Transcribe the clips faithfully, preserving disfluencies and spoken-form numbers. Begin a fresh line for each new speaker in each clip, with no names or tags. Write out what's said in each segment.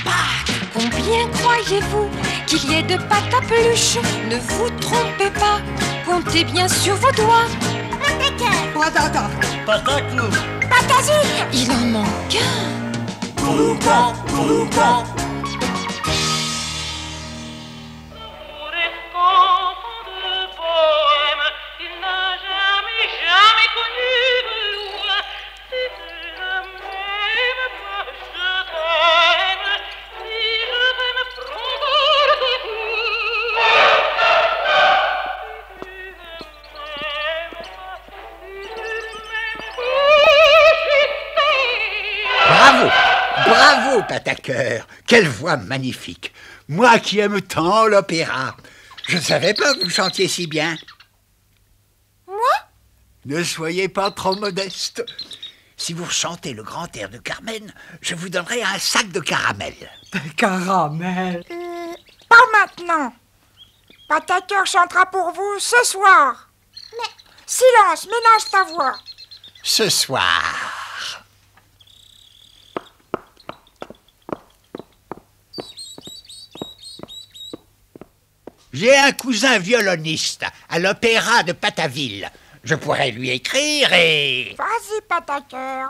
Combien croyez-vous qu'il y ait de pâte à peluche? Ne vous trompez pas, comptez bien sur vos doigts.
Patata,
Pataclou,
Patazine, il en manque un.
Boucan, Boucan.
Bravo, bravo, Patacœur. Quelle voix magnifique. Moi qui aime tant l'opéra. Je ne savais pas que vous chantiez si bien.
Moi?
Ne soyez pas trop modeste. Si vous chantez le grand air de Carmen, je vous donnerai un sac de caramel.
des caramels.
Euh, pas maintenant. Patacœur chantera pour vous ce soir. Mais silence, ménage ta voix.
Ce soir. J'ai un cousin violoniste à l'opéra de Pataville. Je pourrais lui écrire et...
Vas-y, Patacœur.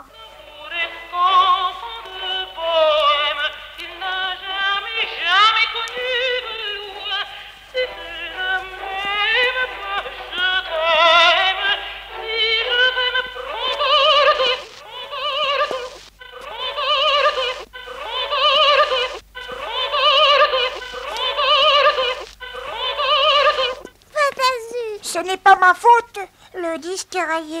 Ce n'est pas ma faute, le disque est rayé.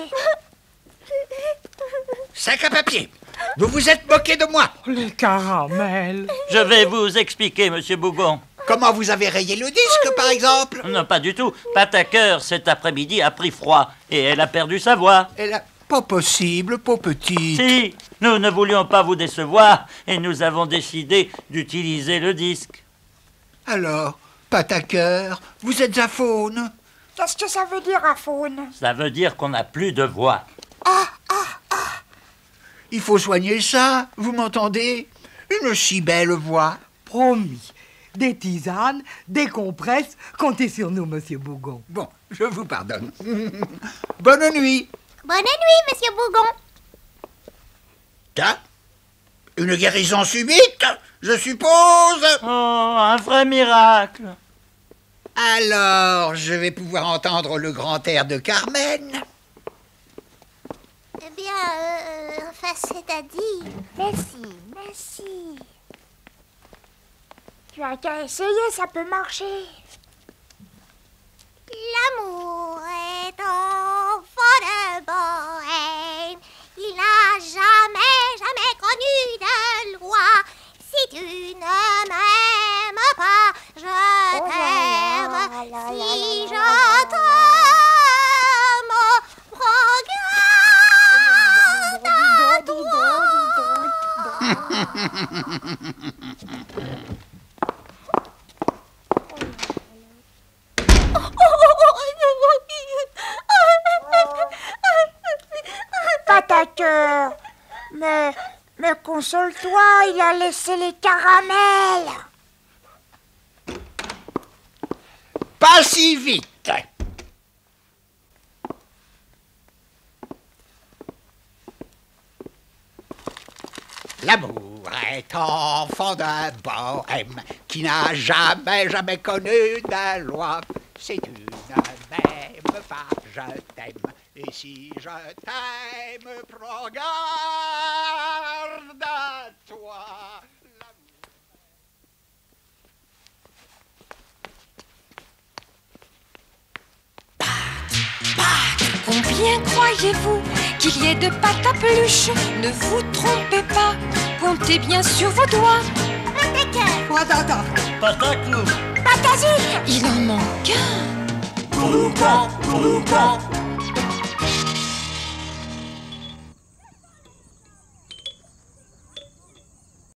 Sac à papier. Vous vous êtes moqué de moi.
Les caramels.
Je vais vous expliquer, monsieur Bougon.
Comment vous avez rayé le disque, par exemple?
Non, pas du tout. Patacœur, cet après-midi, a pris froid et elle a perdu sa voix.
Elle a... Pas possible, pas petite.
Si, nous ne voulions pas vous décevoir et nous avons décidé d'utiliser le disque.
Alors, Patacœur, vous êtes à faune?
Qu'est-ce que ça veut dire, aphone?
Ça veut dire qu'on n'a plus de voix.
Il faut soigner ça, vous m'entendez? Une si belle voix.
Promis. Des tisanes, des compresses, comptez sur nous, monsieur Bougon.
Bon, je vous pardonne. Bonne nuit.
Bonne nuit, monsieur Bougon.
Tiens, une guérison subite, je suppose.
Oh, un vrai miracle.
Alors, je vais pouvoir entendre le grand air de Carmen.
Eh bien, euh, enfin, c'est-à-dire...
Merci, merci. Tu as qu'à essayer, ça peut marcher.
L'amour est enfant de bohème. Il n'a jamais, jamais connu de loi. Si tu ne m'aimes pas, je
Oh là
t'aime.
là là là
Si
là
je
là là.
t'aime, prends garde à
Patacœur, mais, mais console-toi, il a laissé les caramels.
Pas si vite. L'amour est enfant d'un bohème qui n'a jamais, jamais connu de loi. Si tu ne m'aimes pas, je t'aime. Et si je t'aime, prends garde à toi.
Combien croyez-vous qu'il y ait de pâte à peluche? Ne vous trompez pas, comptez bien sur vos doigts.
Patata,
Pataclou,
Patazine, il en manque un.
Boucan, Boucan.